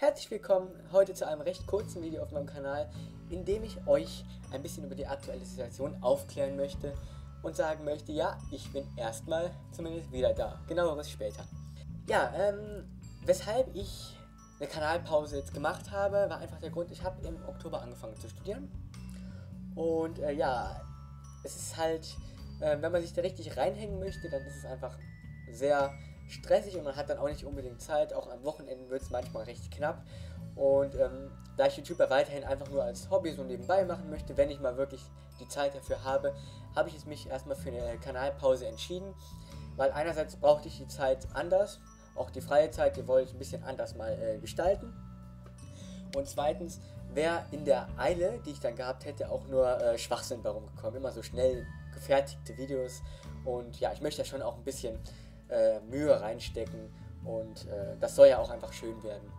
Herzlich willkommen heute zu einem recht kurzen Video auf meinem Kanal, in dem ich euch ein bisschen über die aktuelle Situation aufklären möchte und sagen möchte, ja, ich bin erstmal zumindest wieder da. Genaueres später. Ja, weshalb ich eine Kanalpause jetzt gemacht habe, war einfach der Grund, ich habe im Oktober angefangen zu studieren. Und ja, es ist halt, wenn man sich da richtig reinhängen möchte, dann ist es einfach sehr stressig und man hat dann auch nicht unbedingt Zeit. Auch am Wochenende wird es manchmal recht knapp. Und da ich YouTuber weiterhin einfach nur als Hobby so nebenbei machen möchte, wenn ich mal wirklich die Zeit dafür habe, habe ich es mich erstmal für eine Kanalpause entschieden. Weil einerseits brauchte ich die Zeit anders, auch die freie Zeit, die wollte ich ein bisschen anders mal gestalten. Und zweitens wäre in der Eile, die ich dann gehabt hätte, auch nur Schwachsinn darum gekommen. Immer so schnell gefertigte Videos. Und ja, ich möchte da schon auch ein bisschen Mühe reinstecken. Und das soll ja auch einfach schön werden.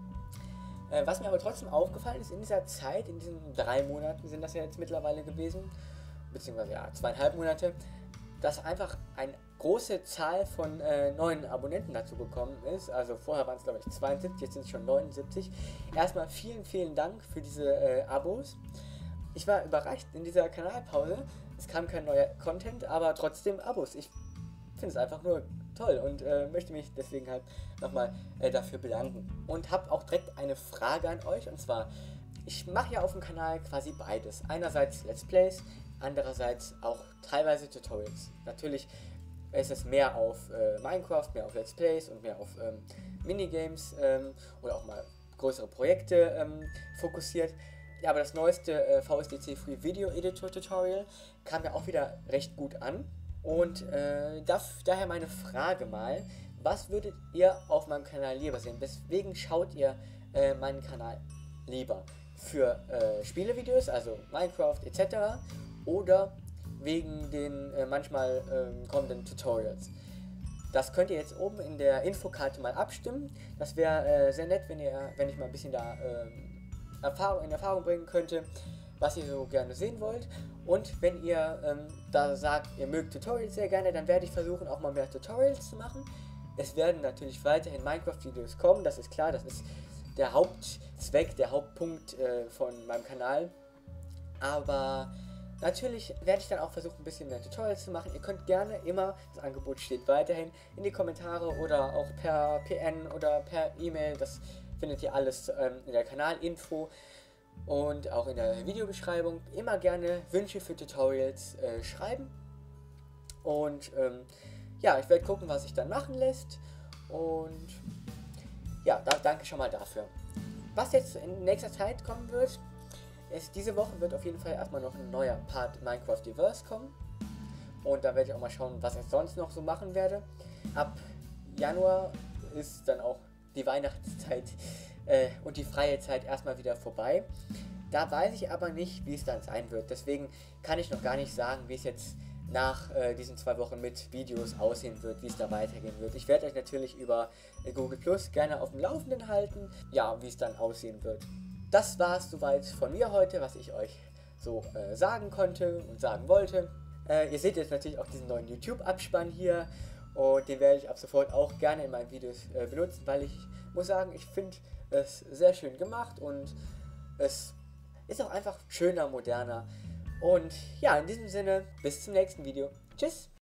Was mir aber trotzdem aufgefallen ist, in dieser Zeit, in diesen 3 Monaten sind das ja jetzt mittlerweile gewesen, beziehungsweise ja, 2,5 Monate, dass einfach eine große Zahl von neuen Abonnenten dazu gekommen ist. Also vorher waren es glaube ich 72, jetzt sind es schon 79. Erstmal vielen, vielen Dank für diese Abos. Ich war überrascht in dieser Kanalpause. Es kam kein neuer Content, aber trotzdem Abos. Ich finde es einfach nur toll und möchte mich deswegen halt nochmal dafür bedanken. Und habe auch direkt eine Frage an euch, und zwar, ich mache ja auf dem Kanal quasi beides. Einerseits Let's Plays, andererseits auch teilweise Tutorials. Natürlich ist es mehr auf Minecraft, mehr auf Let's Plays und mehr auf Minigames oder auch mal größere Projekte fokussiert. Ja, aber das neueste VSDC Free Video Editor Tutorial kam ja auch wieder recht gut an. Und daher meine Frage mal, was würdet ihr auf meinem Kanal lieber sehen? Weswegen schaut ihr meinen Kanal lieber? Für Spielevideos, also Minecraft etc. oder wegen den manchmal kommenden Tutorials? Das könnt ihr jetzt oben in der Infokarte mal abstimmen. Das wäre sehr nett, wenn ich mal ein bisschen da in Erfahrung bringen könnte, was ihr so gerne sehen wollt. Und wenn ihr da sagt, ihr mögt Tutorials sehr gerne, dann werde ich versuchen, auch mal mehr Tutorials zu machen. Es werden natürlich weiterhin Minecraft-Videos kommen, das ist klar, das ist der Hauptzweck, der Hauptpunkt von meinem Kanal. Aber natürlich werde ich dann auch versuchen, ein bisschen mehr Tutorials zu machen. Ihr könnt gerne immer, das Angebot steht weiterhin, in die Kommentare oder auch per PN oder per E-Mail, das findet ihr alles in der Kanalinfo und auch in der Videobeschreibung, immer gerne Wünsche für Tutorials schreiben. Und ja, ich werde gucken, was sich dann machen lässt. Und ja, danke schon mal dafür. Was jetzt in nächster Zeit kommen wird, ist, diese Woche wird auf jeden Fall erstmal noch ein neuer Part Minecraft Diverse kommen. Und da werde ich auch mal schauen, was ich sonst noch so machen werde. Ab Januar ist dann auch die Weihnachtszeit und die freie Zeit erstmal wieder vorbei. Da weiß ich aber nicht, wie es dann sein wird. Deswegen kann ich noch gar nicht sagen, wie es jetzt nach diesen 2 Wochen mit Videos aussehen wird, wie es da weitergehen wird. Ich werde euch natürlich über Google Plus gerne auf dem Laufenden halten, ja, wie es dann aussehen wird. Das war es soweit von mir heute, was ich euch so sagen konnte und sagen wollte. Ihr seht jetzt natürlich auch diesen neuen YouTube-Abspann hier und den werde ich ab sofort auch gerne in meinen Videos benutzen, weil ich muss sagen, ich finde es sehr schön gemacht und es ist auch einfach schöner, moderner. Und ja, in diesem Sinne, bis zum nächsten Video. Tschüss!